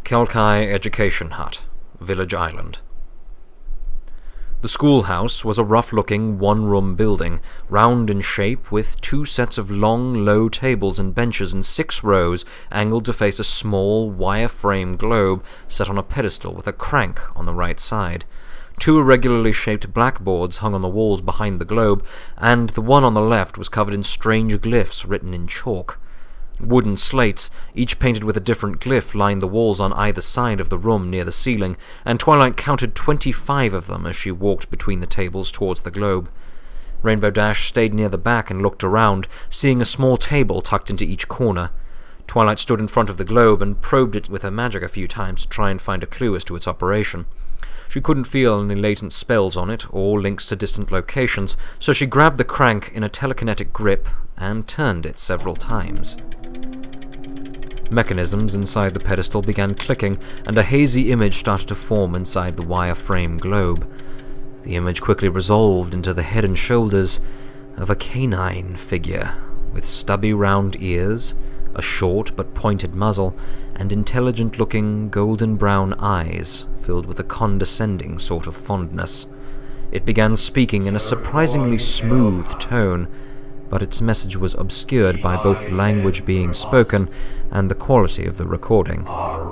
Kelkai Education Hut, Village Island. The schoolhouse was a rough-looking, one-room building, round in shape, with 2 sets of long, low tables and benches in 6 rows, angled to face a small, wire-frame globe set on a pedestal with a crank on the right side. 2 irregularly shaped blackboards hung on the walls behind the globe, and the one on the left was covered in strange glyphs written in chalk. Wooden slates, each painted with a different glyph, lined the walls on either side of the room near the ceiling, and Twilight counted 25 of them as she walked between the tables towards the globe. Rainbow Dash stayed near the back and looked around, seeing a small table tucked into each corner. Twilight stood in front of the globe and probed it with her magic a few times to try and find a clue as to its operation. She couldn't feel any latent spells on it, or links to distant locations, so she grabbed the crank in a telekinetic grip and turned it several times. Mechanisms inside the pedestal began clicking, and a hazy image started to form inside the wire-frame globe. The image quickly resolved into the head and shoulders of a canine figure, with stubby round ears, a short but pointed muzzle, and intelligent-looking golden-brown eyes filled with a condescending sort of fondness. It began speaking in a surprisingly smooth tone, but its message was obscured by both the language being spoken and the quality of the recording.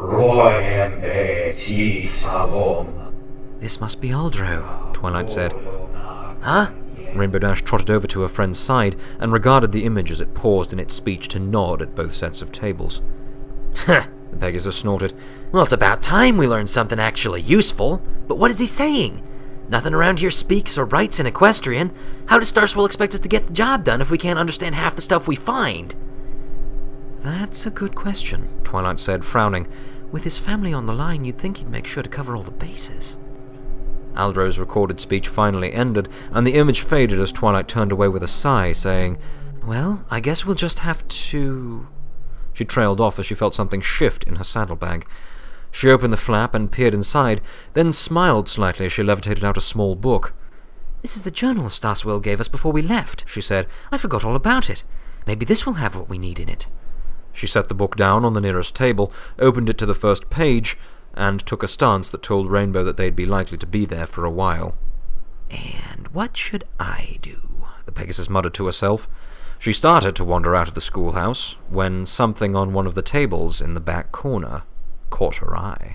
"This must be Aldro," Twilight said. "Huh?" Rainbow Dash trotted over to her friend's side and regarded the image as it paused in its speech to nod at both sets of tables. "Huh," the Pegasus snorted. "Well, it's about time we learned something actually useful. But what is he saying? Nothing around here speaks or writes in Equestrian. How does Star Swirl expect us to get the job done if we can't understand half the stuff we find?" "That's a good question," Twilight said, frowning. "With his family on the line, you'd think he'd make sure to cover all the bases." Aldro's recorded speech finally ended, and the image faded as Twilight turned away with a sigh, saying, "Well, I guess we'll just have to—" She trailed off as she felt something shift in her saddlebag. She opened the flap and peered inside, then smiled slightly as she levitated out a small book. "This is the journal Star Swirl gave us before we left," she said. "I forgot all about it. Maybe this will have what we need in it." She set the book down on the nearest table, opened it to the first page, and took a stance that told Rainbow that they'd be likely to be there for a while. "And what should I do?" the Pegasus muttered to herself. She started to wander out of the schoolhouse, when something on one of the tables in the back corner caught her eye.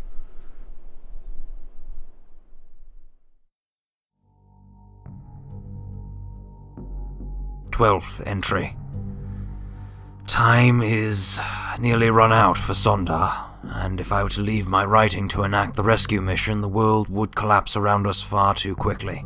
"12th entry. Time is nearly run out for Sohndar, and if I were to leave my writing to enact the rescue mission, the world would collapse around us far too quickly.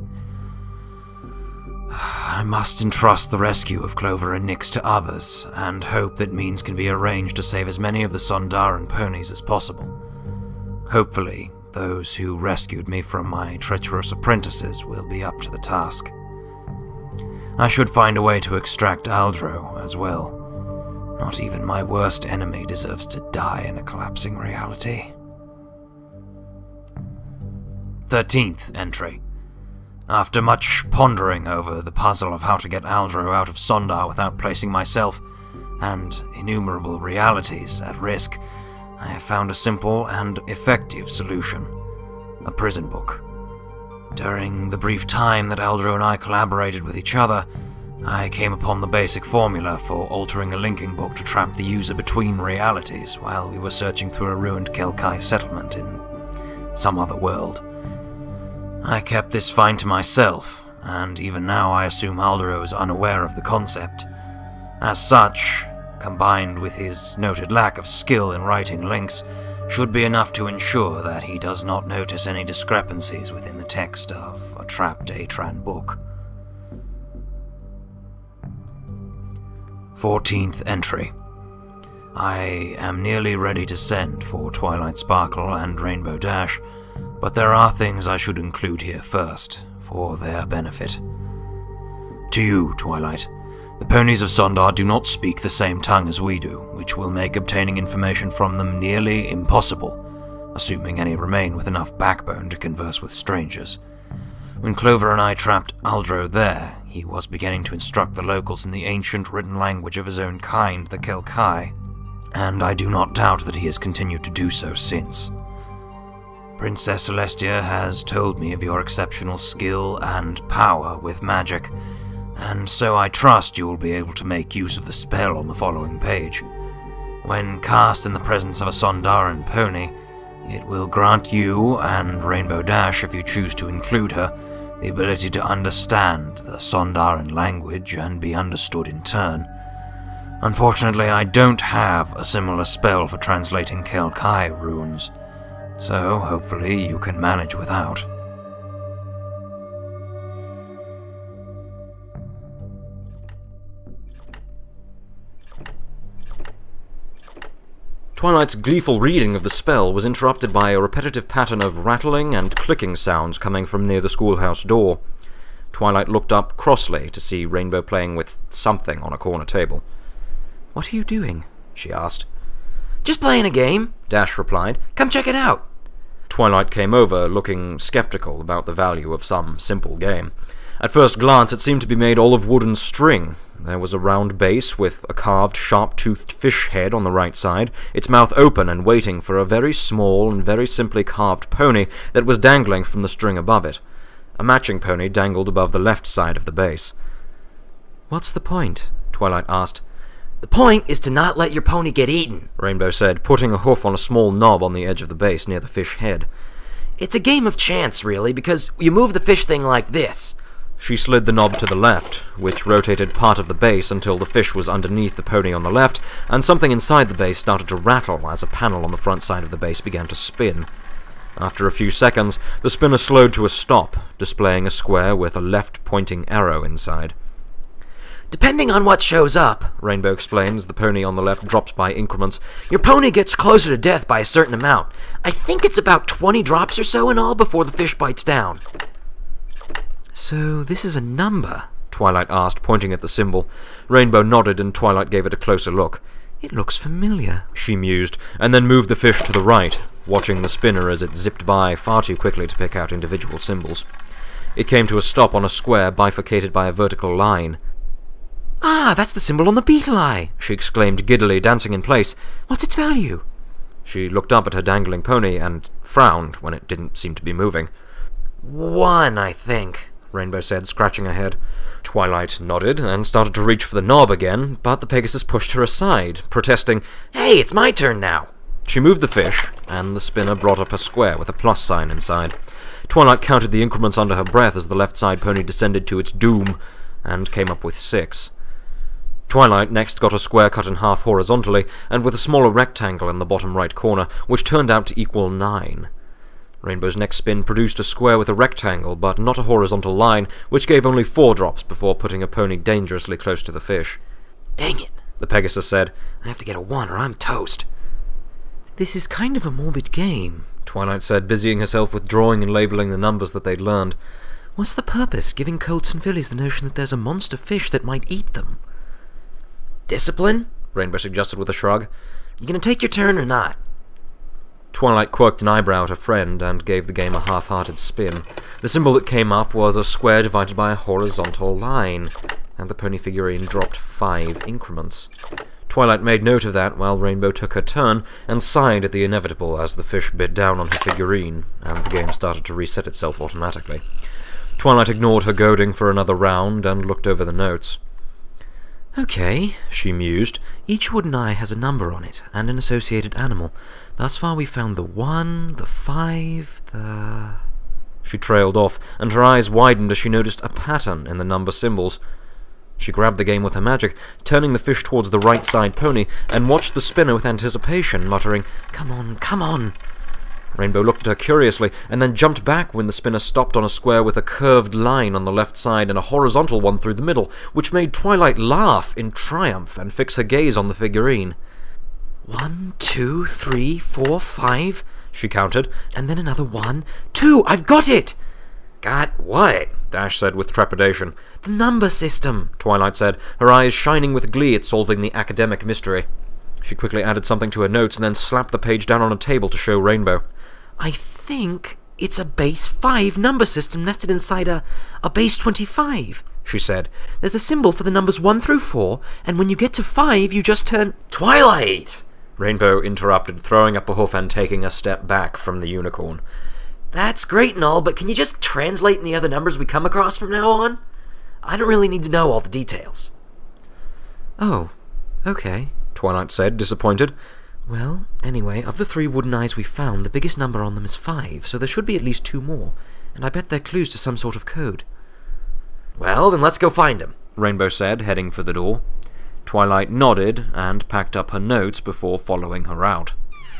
I must entrust the rescue of Clover and Nyx to others, and hope that means can be arranged to save as many of the Sohndaran ponies as possible. Hopefully, those who rescued me from my treacherous apprentices will be up to the task. I should find a way to extract Aldro as well. Not even my worst enemy deserves to die in a collapsing reality." 13th entry. After much pondering over the puzzle of how to get Aldro out of Sohndar without placing myself and innumerable realities at risk, I have found a simple and effective solution: a prison book. During the brief time that Aldro and I collaborated with each other, I came upon the basic formula for altering a linking book to trap the user between realities while we were searching through a ruined Kelkai settlement in some other world. I kept this find to myself, and even now I assume Aldro is unaware of the concept. As such, combined with his noted lack of skill in writing links, should be enough to ensure that he does not notice any discrepancies within the text of a trapped Aitran book. 14th entry. I am nearly ready to send for Twilight Sparkle and Rainbow Dash, but there are things I should include here first, for their benefit. To you, Twilight, the ponies of Sohndar do not speak the same tongue as we do, which will make obtaining information from them nearly impossible, assuming any remain with enough backbone to converse with strangers. When Clover and I trapped Aldro there, he was beginning to instruct the locals in the ancient written language of his own kind, the Kelkai. and I do not doubt that he has continued to do so since. Princess Celestia has told me of your exceptional skill and power with magic, and so I trust you will be able to make use of the spell on the following page. When cast in the presence of a Sohndar pony, it will grant you, and Rainbow Dash if you choose to include her, the ability to understand the Sohndar language and be understood in turn. Unfortunately, I don't have a similar spell for translating Kelkai runes, so hopefully you can manage without. Twilight's gleeful reading of the spell was interrupted by a repetitive pattern of rattling and clicking sounds coming from near the schoolhouse door. Twilight looked up crossly to see Rainbow playing with something on a corner table. "What are you doing?" she asked. "Just playing a game," Dash replied. "Come check it out." Twilight came over, looking skeptical about the value of some simple game. At first glance, it seemed to be made all of wood and string. There was a round base with a carved, sharp-toothed fish head on the right side, its mouth open and waiting for a very small and very simply carved pony that was dangling from the string above it. A matching pony dangled above the left side of the base. "What's the point?" Twilight asked. "The point is to not let your pony get eaten," Rainbow said, putting a hoof on a small knob on the edge of the base near the fish head. "It's a game of chance, really, because you move the fish thing like this." She slid the knob to the left, which rotated part of the base until the fish was underneath the pony on the left, and something inside the base started to rattle as a panel on the front side of the base began to spin. After a few seconds, the spinner slowed to a stop, displaying a square with a left-pointing arrow inside. "Depending on what shows up," Rainbow explained as the pony on the left drops by increments, "your pony gets closer to death by a certain amount. I think it's about 20 drops or so in all before the fish bites down." "So this is a number?" Twilight asked, pointing at the symbol. Rainbow nodded and Twilight gave it a closer look. "It looks familiar," she mused, and then moved the fish to the right, watching the spinner as it zipped by far too quickly to pick out individual symbols. It came to a stop on a square bifurcated by a vertical line. "Ah, that's the symbol on the beetle eye!" she exclaimed giddily, dancing in place. "What's its value?" She looked up at her dangling pony and frowned when it didn't seem to be moving. "1, I think," Rainbow said, scratching her head. Twilight nodded and started to reach for the knob again, but the Pegasus pushed her aside, protesting, "Hey, it's my turn now!" She moved the fish, and the spinner brought up a square with a plus sign inside. Twilight counted the increments under her breath as the left side pony descended to its doom, and came up with 6. Twilight next got a square cut in half horizontally, and with a smaller rectangle in the bottom right corner, which turned out to equal 9. Rainbow's next spin produced a square with a rectangle, but not a horizontal line, which gave only 4 drops before putting a pony dangerously close to the fish. "Dang it," the Pegasus said. "I have to get a 1 or I'm toast." "This is kind of a morbid game," Twilight said, busying herself with drawing and labeling the numbers that they'd learned. "What's the purpose, giving colts and fillies the notion that there's a monster fish that might eat them?" "Discipline?" Rainbow suggested with a shrug. "You gonna take your turn or not?" Twilight quirked an eyebrow at her friend and gave the game a half-hearted spin. The symbol that came up was a square divided by a horizontal line, and the pony figurine dropped 5 increments. Twilight made note of that while Rainbow took her turn, and sighed at the inevitable as the fish bit down on her figurine, and the game started to reset itself automatically. Twilight ignored her goading for another round and looked over the notes. "Okay," she mused. "Each wooden eye has a number on it, and an associated animal. Thus far we've found the 1, the 5, the..." She trailed off, and her eyes widened as she noticed a pattern in the number symbols. She grabbed the game with her magic, turning the fish towards the right side pony, and watched the spinner with anticipation, muttering, "Come on, come on!" Rainbow looked at her curiously, and then jumped back when the spinner stopped on a square with a curved line on the left side and a horizontal one through the middle, which made Twilight laugh in triumph and fix her gaze on the figurine. 1, 2, 3, 4, 5, she counted, and then another 1, 2, I've got it! "Got what?" Dash said with trepidation. "The number system," Twilight said, her eyes shining with glee at solving the academic mystery. She quickly added something to her notes and then slapped the page down on a table to show Rainbow. "I think it's a base 5 number system nested inside a base 25, she said. "There's a symbol for the numbers 1 through 4, and when you get to 5, you just turn—" "Twilight!" Rainbow interrupted, throwing up a hoof and taking a step back from the unicorn. That's great and all, but can you just translate any other numbers we come across from now on? I don't really need to know all the details. Oh, okay, Twilight said, disappointed. Well, anyway, of the 3 wooden eyes we found, the biggest number on them is 5, so there should be at least 2 more, and I bet they're clues to some sort of code. Well, then let's go find them, Rainbow said, heading for the door. Twilight nodded and packed up her notes before following her out.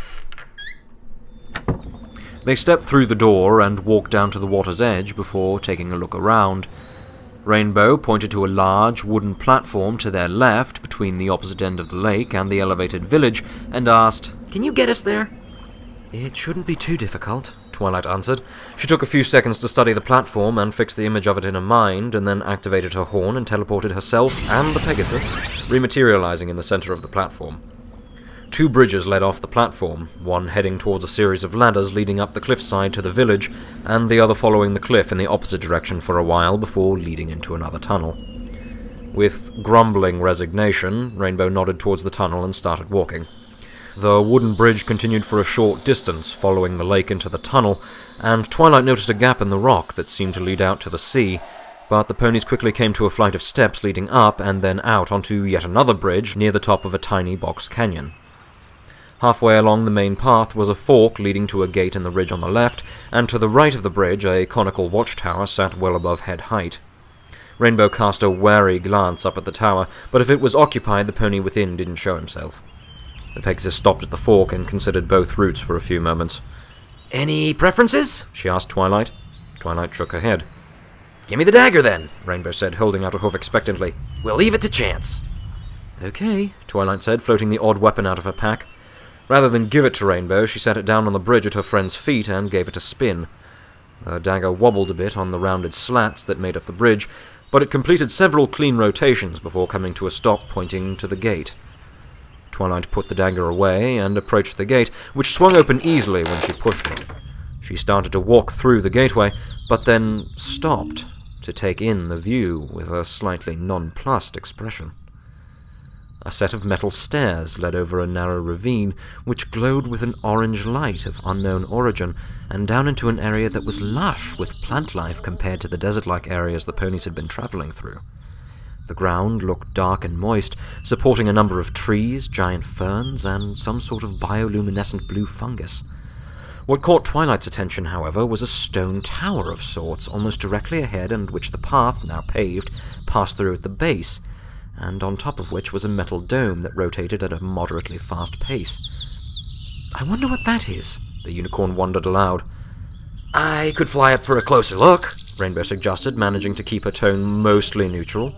They stepped through the door and walked down to the water's edge before taking a look around. Rainbow pointed to a large wooden platform to their left between the opposite end of the lake and the elevated village and asked, "Can you get us there?" "It shouldn't be too difficult," Twilight answered. She took a few seconds to study the platform and fix the image of it in her mind, and then activated her horn and teleported herself and the Pegasus, rematerializing in the center of the platform. 2 bridges led off the platform, one heading towards a series of ladders leading up the cliffside to the village, and the other following the cliff in the opposite direction for a while before leading into another tunnel. With grumbling resignation, Rainbow nodded towards the tunnel and started walking. The wooden bridge continued for a short distance, following the lake into the tunnel, and Twilight noticed a gap in the rock that seemed to lead out to the sea, but the ponies quickly came to a flight of steps leading up and then out onto yet another bridge near the top of a tiny box canyon. Halfway along the main path was a fork leading to a gate in the ridge on the left, and to the right of the bridge a conical watchtower sat well above head height. Rainbow cast a wary glance up at the tower, but if it was occupied, the pony within didn't show himself. The Pegasus stopped at the fork and considered both routes for a few moments. "Any preferences?" she asked Twilight. Twilight shook her head. "Give me the dagger, then," Rainbow said, holding out a hoof expectantly. "We'll leave it to chance." "Okay," Twilight said, floating the odd weapon out of her pack. Rather than give it to Rainbow, she set it down on the bridge at her friend's feet and gave it a spin. The dagger wobbled a bit on the rounded slats that made up the bridge, but it completed several clean rotations before coming to a stop, pointing to the gate. Twilight put the dagger away and approached the gate, which swung open easily when she pushed it. She started to walk through the gateway, but then stopped to take in the view with a slightly nonplussed expression. A set of metal stairs led over a narrow ravine, which glowed with an orange light of unknown origin, and down into an area that was lush with plant life compared to the desert-like areas the ponies had been traveling through. The ground looked dark and moist, supporting a number of trees, giant ferns, and some sort of bioluminescent blue fungus. What caught Twilight's attention, however, was a stone tower of sorts, almost directly ahead, and which the path, now paved, passed through at the base, and on top of which was a metal dome that rotated at a moderately fast pace. "I wonder what that is," the unicorn wondered aloud. "I could fly up for a closer look," Rainbow suggested, managing to keep her tone mostly neutral.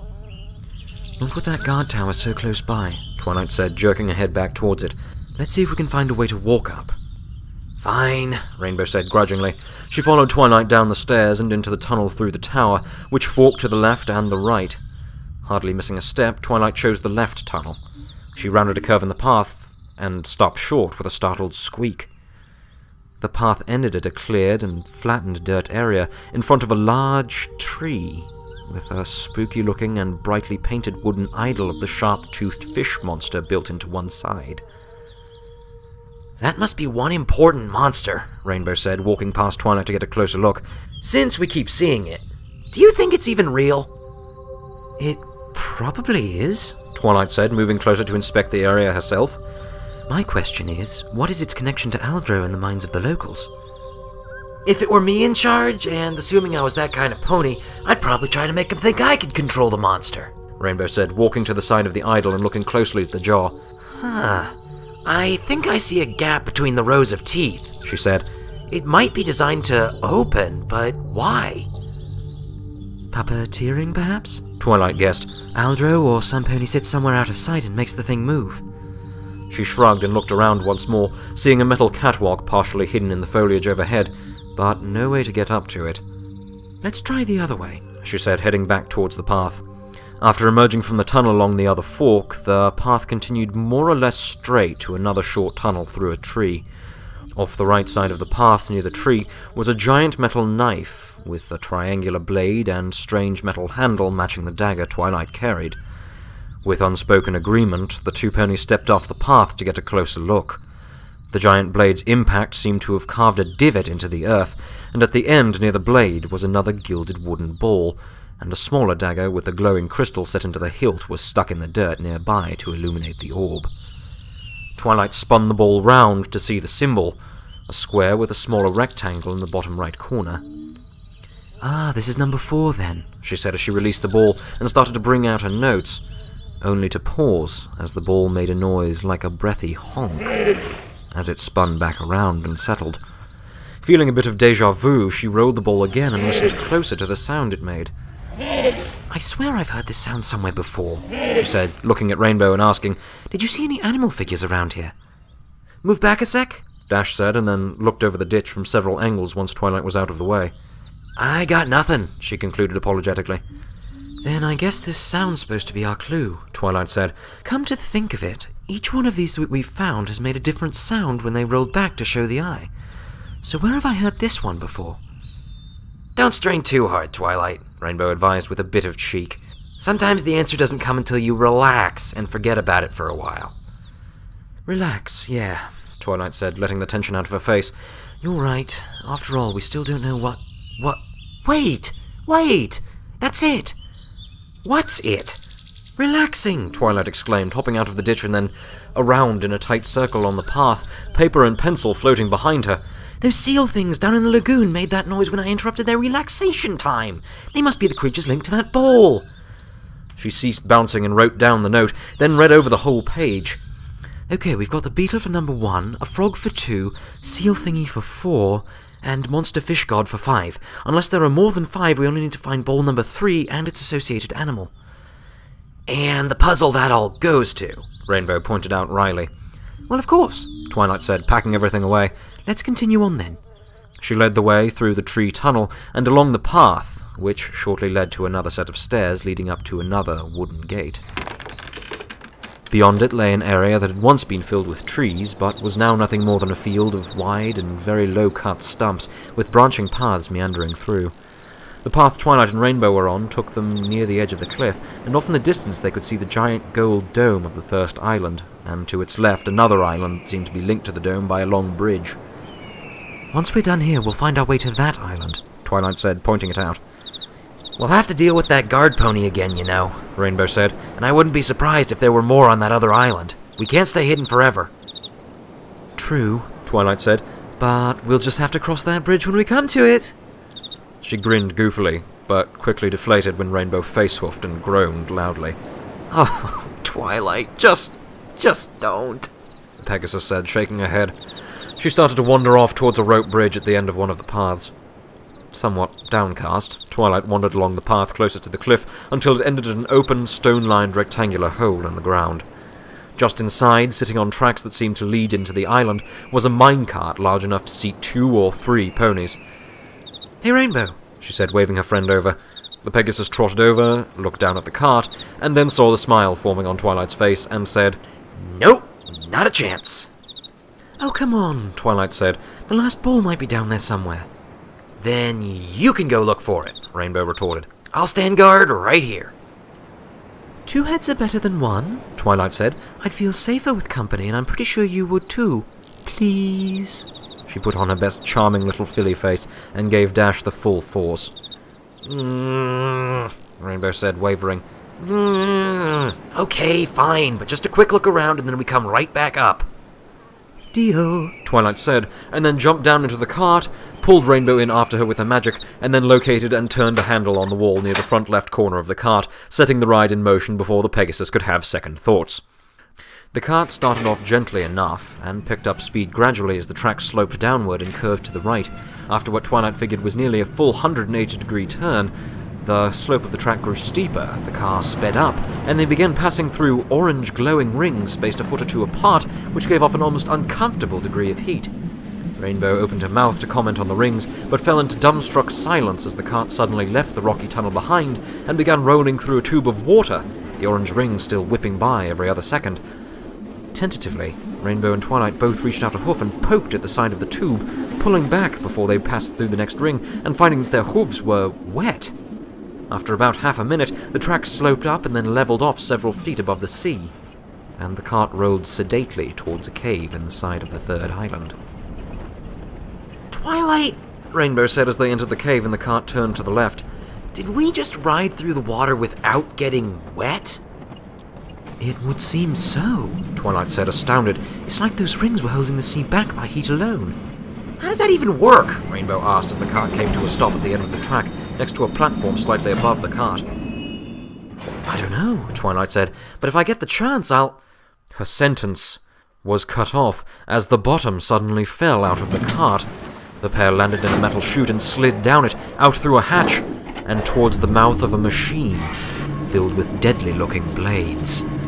"Not with that guard tower so close by," Twilight said, jerking her head back towards it. "Let's see if we can find a way to walk up." "Fine," Rainbow said grudgingly. She followed Twilight down the stairs and into the tunnel through the tower, which forked to the left and the right. Hardly missing a step, Twilight chose the left tunnel. She rounded a curve in the path and stopped short with a startled squeak. The path ended at a cleared and flattened dirt area in front of a large tree, with a spooky-looking and brightly painted wooden idol of the sharp-toothed fish monster built into one side. "That must be one important monster," Rainbow said, walking past Twilight to get a closer look. "Since we keep seeing it, do you think it's even real?" "It probably is," Twilight said, moving closer to inspect the area herself. "My question is, what is its connection to Aldro in the minds of the locals?" "If it were me in charge, and assuming I was that kind of pony, I'd probably try to make him think I could control the monster," Rainbow said, walking to the side of the idol and looking closely at the jaw. I think I see a gap between the rows of teeth," she said. "It might be designed to open, but why?" "Puppeteering, perhaps?" Twilight guessed. "Aldro or some pony sits somewhere out of sight and makes the thing move." She shrugged and looked around once more, seeing a metal catwalk partially hidden in the foliage overhead, but no way to get up to it. "Let's try the other way," she said, heading back towards the path. After emerging from the tunnel along the other fork, the path continued more or less straight to another short tunnel through a tree. Off the right side of the path near the tree was a giant metal knife, with a triangular blade and strange metal handle matching the dagger Twilight carried. With unspoken agreement, the two ponies stepped off the path to get a closer look. The giant blade's impact seemed to have carved a divot into the earth, and at the end near the blade was another gilded wooden ball, and a smaller dagger with a glowing crystal set into the hilt was stuck in the dirt nearby to illuminate the orb. Twilight spun the ball round to see the symbol, a square with a smaller rectangle in the bottom right corner. "Ah, this is number 4 then," she said as she released the ball and started to bring out her notes, only to pause as the ball made a noise like a breathy honk as it spun back around and settled. Feeling a bit of déjà vu, she rolled the ball again and listened closer to the sound it made. "I swear I've heard this sound somewhere before," she said, looking at Rainbow and asking, "Did you see any animal figures around here?" "Move back a sec," Dash said, and then looked over the ditch from several angles once Twilight was out of the way. "I got nothing," she concluded apologetically. "Then I guess this sound's supposed to be our clue," Twilight said. "Come to think of it, each one of these that we've found has made a different sound when they rolled back to show the eye. So where have I heard this one before?" "Don't strain too hard, Twilight," Rainbow advised with a bit of cheek. "Sometimes the answer doesn't come until you relax and forget about it for a while." "Relax, yeah," Twilight said, letting the tension out of her face. "You're right. After all, we still don't know what... Wait! That's it!" "What's it?" "Relaxing!" Twilight exclaimed, hopping out of the ditch and then around in a tight circle on the path, paper and pencil floating behind her. "Those seal things down in the lagoon made that noise when I interrupted their relaxation time. They must be the creatures linked to that ball." She ceased bouncing and wrote down the note, then read over the whole page. "Okay, we've got the beetle for number 1, a frog for 2, seal thingy for 4, and monster fish god for 5. Unless there are more than 5, we only need to find ball number 3 and its associated animal." "And the puzzle that all goes to," Rainbow pointed out wryly. "Well, of course," Twilight said, packing everything away. "Let's continue on then." She led the way through the tree tunnel and along the path, which shortly led to another set of stairs leading up to another wooden gate. Beyond it lay an area that had once been filled with trees, but was now nothing more than a field of wide and very low-cut stumps, with branching paths meandering through. The path Twilight and Rainbow were on took them near the edge of the cliff, and off in the distance they could see the giant gold dome of the first island, and to its left another island that seemed to be linked to the dome by a long bridge. "Once we're done here, we'll find our way to that island," Twilight said, pointing it out. "We'll have to deal with that guard pony again, you know," Rainbow said. "and I wouldn't be surprised if there were more on that other island. We can't stay hidden forever." "True," Twilight said, "but we'll just have to cross that bridge when we come to it." She grinned goofily, but quickly deflated when Rainbow face-huffed and groaned loudly. "Oh, Twilight, just don't," Pegasus said, shaking her head. She started to wander off towards a rope bridge at the end of one of the paths. Somewhat downcast, Twilight wandered along the path closest to the cliff until it ended at an open, stone-lined rectangular hole in the ground. Just inside, sitting on tracks that seemed to lead into the island, was a minecart large enough to seat 2 or 3 ponies. "Hey, Rainbow," she said, waving her friend over. The Pegasus trotted over, looked down at the cart, and then saw the smile forming on Twilight's face and said, "Nope, not a chance." "Oh, come on," Twilight said. "The last ball might be down there somewhere." "Then you can go look for it," Rainbow retorted. "I'll stand guard right here." "2 heads are better than 1, Twilight said. "I'd feel safer with company, and I'm pretty sure you would too. Please." She put on her best charming little filly face and gave Dash the full force. Rainbow said, wavering. "Okay, fine, but just a quick look around and then we come right back up." "Deal," Twilight said, and then jumped down into the cart, pulled Rainbow in after her with her magic, and then located and turned a handle on the wall near the front left corner of the cart, setting the ride in motion before the Pegasus could have second thoughts. The cart started off gently enough, and picked up speed gradually as the track sloped downward and curved to the right. After what Twilight figured was nearly a full 180-degree turn, the slope of the track grew steeper, the car sped up, and they began passing through orange glowing rings spaced a foot or 2 apart, which gave off an almost uncomfortable degree of heat. Rainbow opened her mouth to comment on the rings, but fell into dumbstruck silence as the cart suddenly left the rocky tunnel behind and began rolling through a tube of water, the orange rings still whipping by every other second. Tentatively, Rainbow and Twilight both reached out a hoof and poked at the side of the tube, pulling back before they passed through the next ring and finding that their hooves were wet. After about half a minute, the track sloped up and then levelled off several feet above the sea, and the cart rolled sedately towards a cave in the side of the third island. Twilight, Rainbow said as they entered the cave and the cart turned to the left. did we just ride through the water without getting wet? It would seem so, Twilight said, astounded. It's like those rings were holding the sea back by heat alone. How does that even work? Rainbow asked as the cart came to a stop at the end of the track, next to a platform slightly above the cart. I don't know, Twilight said, but if I get the chance, I'll... Her sentence was cut off as the bottom suddenly fell out of the cart. The pair landed in a metal chute and slid down it, out through a hatch, and towards the mouth of a machine filled with deadly-looking blades.